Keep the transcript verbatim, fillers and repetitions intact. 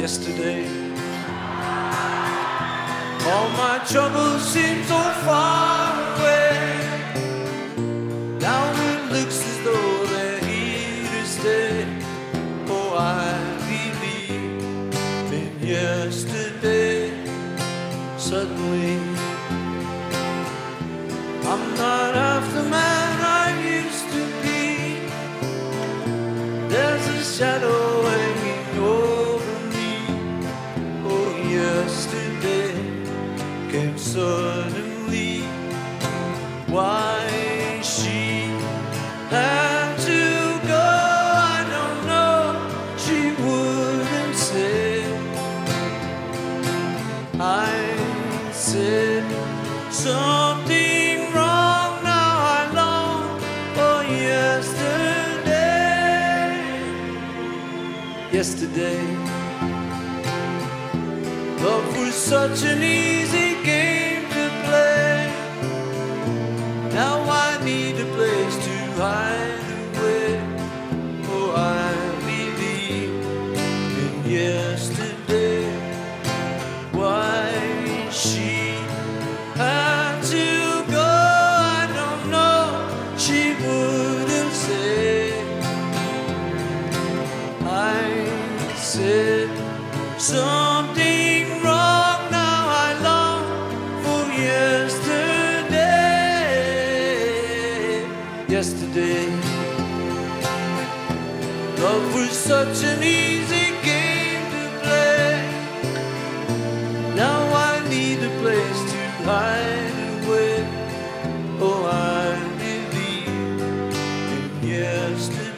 yesterday. All my troubles seem so far away. Now it looks as though they're here to stay. Oh, I believe in yesterday. Suddenly I'm not half the man I used to be. There's a shadow hanging over me. Oh, yesterday came suddenly. Why she had to go, I don't know. She wouldn't say. I said something wrong. Now I long for yesterday. Yesterday, love was such an easy game to play. Now I need a place to hide away. Oh, I believe in yesterday. Why she had to go, I don't know. She wouldn't say. I said something wrong. Now I long for yesterday. Yesterday, love was such an easy game to play. Now I need a place to hide away. Oh, I believe in yesterday.